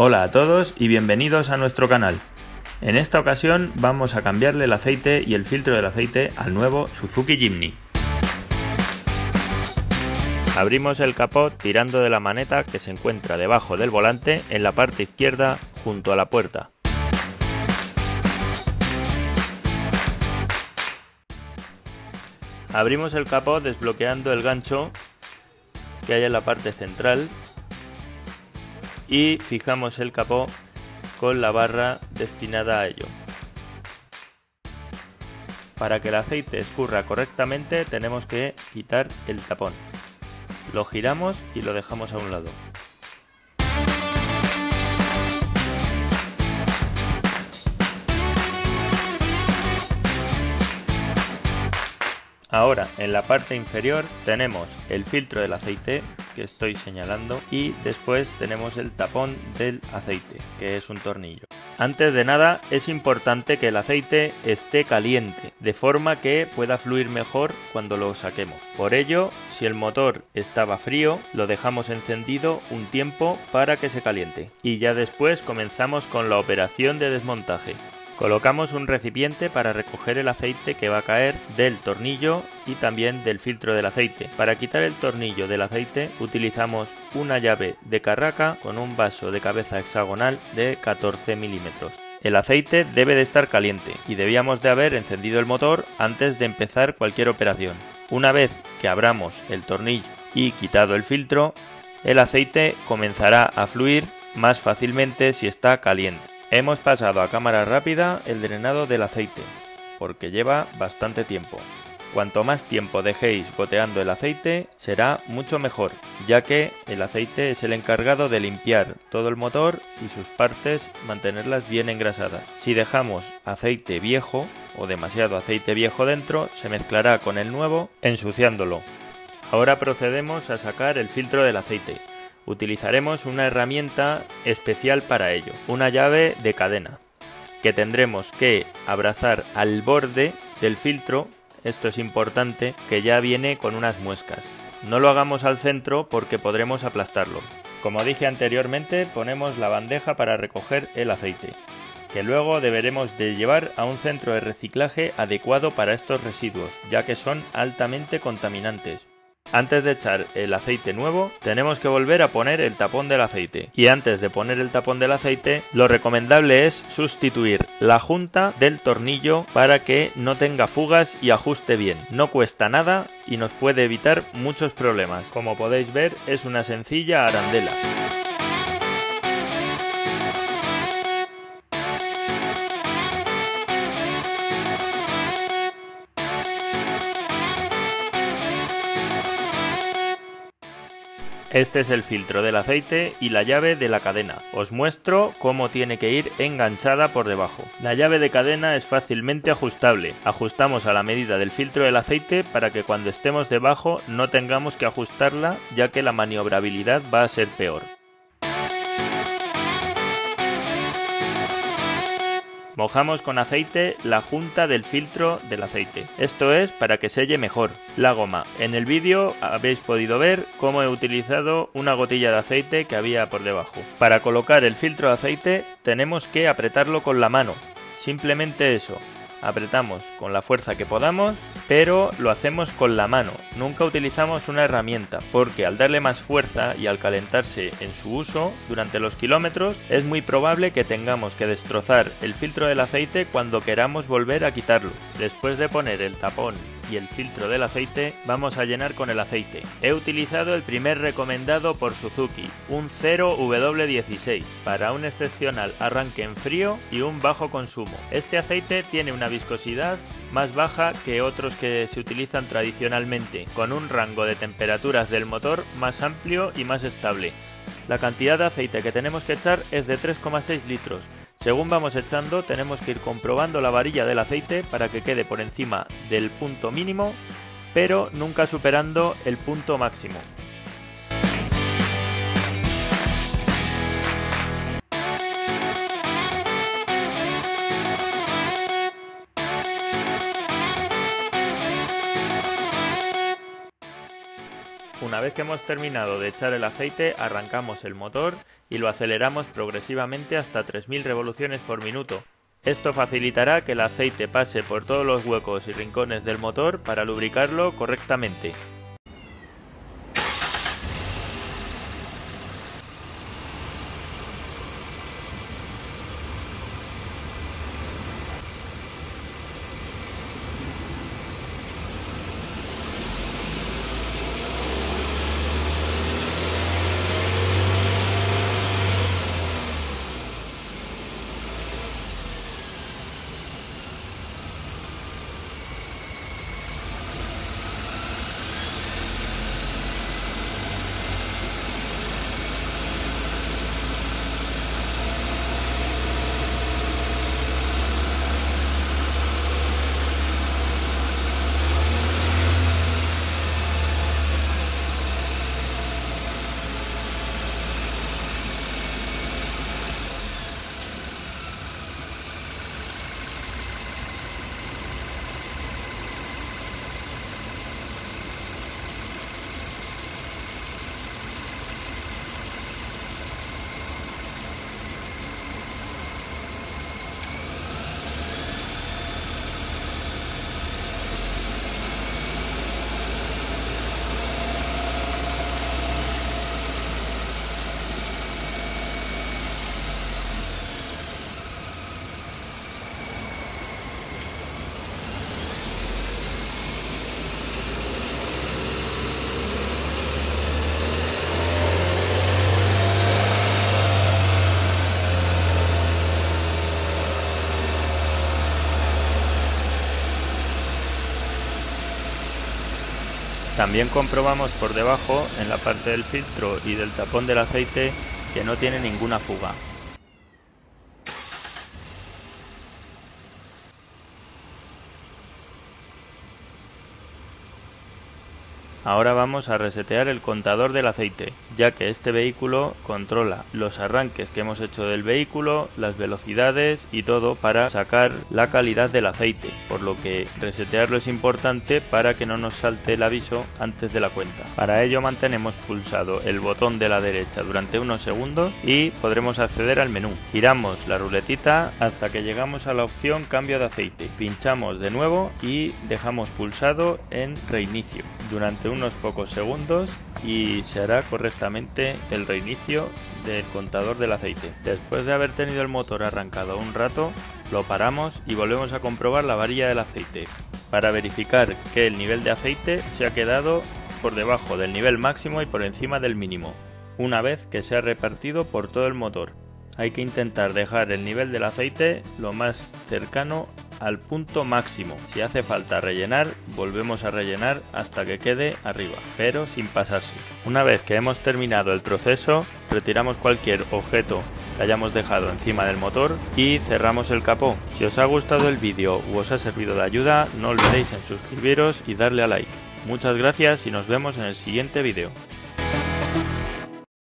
Hola a todos y bienvenidos a nuestro canal. En esta ocasión vamos a cambiarle el aceite y el filtro del aceite al nuevo Suzuki Jimny. Abrimos el capó tirando de la maneta que se encuentra debajo del volante en la parte izquierda junto a la puerta. Abrimos el capó desbloqueando el gancho que hay en la parte central y fijamos el capó con la barra destinada a ello. Para que el aceite escurra correctamente tenemos que quitar el tapón. Lo giramos y lo dejamos a un lado. Ahora en la parte inferior tenemos el filtro del aceite que estoy señalando y después tenemos el tapón del aceite, que es un tornillo. Antes de nada es importante que el aceite esté caliente, de forma que pueda fluir mejor cuando lo saquemos. Por ello, si el motor estaba frío, lo dejamos encendido un tiempo para que se caliente. Y ya después comenzamos con la operación de desmontaje. Colocamos un recipiente para recoger el aceite que va a caer del tornillo y también del filtro del aceite. Para quitar el tornillo del aceite utilizamos una llave de carraca con un vaso de cabeza hexagonal de 14 milímetros. El aceite debe de estar caliente y debíamos de haber encendido el motor antes de empezar cualquier operación. Una vez que abramos el tornillo y quitado el filtro, el aceite comenzará a fluir más fácilmente si está caliente. Hemos pasado a cámara rápida el drenado del aceite, porque lleva bastante tiempo. Cuanto más tiempo dejéis goteando el aceite, será mucho mejor, ya que el aceite es el encargado de limpiar todo el motor y sus partes, mantenerlas bien engrasadas. Si dejamos aceite viejo o demasiado aceite viejo dentro, se mezclará con el nuevo, ensuciándolo. Ahora procedemos a sacar el filtro del aceite. Utilizaremos una herramienta especial para ello, una llave de cadena, que tendremos que abrazar al borde del filtro. Esto es importante, que ya viene con unas muescas. No lo hagamos al centro porque podremos aplastarlo. Como dije anteriormente, ponemos la bandeja para recoger el aceite, que luego deberemos de llevar a un centro de reciclaje adecuado para estos residuos, ya que son altamente contaminantes. Antes de echar el aceite nuevo, tenemos que volver a poner el tapón del aceite. Y antes de poner el tapón del aceite, lo recomendable es sustituir la junta del tornillo para que no tenga fugas y ajuste bien. No cuesta nada y nos puede evitar muchos problemas. Como podéis ver, es una sencilla arandela. Este es el filtro del aceite y la llave de la cadena. Os muestro cómo tiene que ir enganchada por debajo. La llave de cadena es fácilmente ajustable. Ajustamos a la medida del filtro del aceite para que cuando estemos debajo no tengamos que ajustarla, ya que la maniobrabilidad va a ser peor. Mojamos con aceite la junta del filtro del aceite. Esto es para que selle mejor la goma. En el vídeo habéis podido ver cómo he utilizado una gotilla de aceite que había por debajo. Para colocar el filtro de aceite tenemos que apretarlo con la mano. Simplemente eso. Apretamos con la fuerza que podamos, pero lo hacemos con la mano. Nunca utilizamos una herramienta, porque al darle más fuerza y al calentarse en su uso durante los kilómetros, es muy probable que tengamos que destrozar el filtro del aceite cuando queramos volver a quitarlo. Después de poner el tapón y el filtro del aceite, vamos a llenar con el aceite. He utilizado el primer recomendado por Suzuki, un 0W16, para un excepcional arranque en frío y un bajo consumo. Este aceite tiene una viscosidad más baja que otros que se utilizan tradicionalmente, con un rango de temperaturas del motor más amplio y más estable. La cantidad de aceite que tenemos que echar es de 3,6 litros. Según vamos echando, tenemos que ir comprobando la varilla del aceite para que quede por encima del punto mínimo, pero nunca superando el punto máximo. Una vez que hemos terminado de echar el aceite, arrancamos el motor y lo aceleramos progresivamente hasta 3000 revoluciones por minuto. Esto facilitará que el aceite pase por todos los huecos y rincones del motor para lubricarlo correctamente. También comprobamos por debajo, en la parte del filtro y del tapón del aceite, que no tiene ninguna fuga. Ahora vamos a resetear el contador del aceite, ya que este vehículo controla los arranques que hemos hecho del vehículo, las velocidades y todo para sacar la calidad del aceite, por lo que resetearlo es importante para que no nos salte el aviso antes de la cuenta. Para ello mantenemos pulsado el botón de la derecha durante unos segundos y podremos acceder al menú. Giramos la ruletita hasta que llegamos a la opción cambio de aceite. Pinchamos de nuevo y dejamos pulsado en reinicio durante unos pocos segundos y se hará correctamente el reinicio del contador del aceite. Después de haber tenido el motor arrancado un rato, lo paramos y volvemos a comprobar la varilla del aceite para verificar que el nivel de aceite se ha quedado por debajo del nivel máximo y por encima del mínimo, una vez que se ha repartido por todo el motor. Hay que intentar dejar el nivel del aceite lo más cercano al punto máximo. Si hace falta rellenar, volvemos a rellenar hasta que quede arriba, pero sin pasarse. Una vez que hemos terminado el proceso, retiramos cualquier objeto que hayamos dejado encima del motor y cerramos el capó. Si os ha gustado el vídeo o os ha servido de ayuda, no olvidéis en suscribiros y darle a like. Muchas gracias y nos vemos en el siguiente vídeo.